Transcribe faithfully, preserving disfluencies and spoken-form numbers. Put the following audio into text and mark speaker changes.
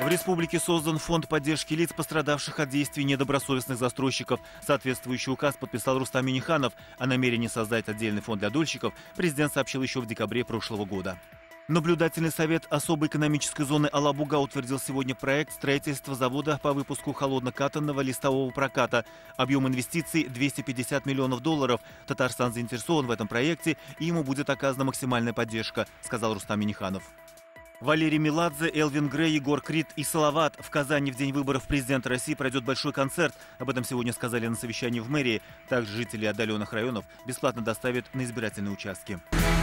Speaker 1: В республике создан фонд поддержки лиц, пострадавших от действий недобросовестных застройщиков. Соответствующий указ подписал Рустам Минниханов. О намерении создать отдельный фонд для дольщиков президент сообщил еще в декабре прошлого года. Наблюдательный совет особой экономической зоны Алабуга утвердил сегодня проект строительства завода по выпуску холоднокатанного листового проката. Объем инвестиций – двести пятьдесят миллионов долларов. Татарстан заинтересован в этом проекте, и ему будет оказана максимальная поддержка, сказал Рустам Минниханов. Валерий Меладзе, Элвин Грей, Егор Крид и Салават. В Казани в день выборов президента России пройдет большой концерт. Об этом сегодня сказали на совещании в мэрии. Также жители отдаленных районов бесплатно доставят на избирательные участки.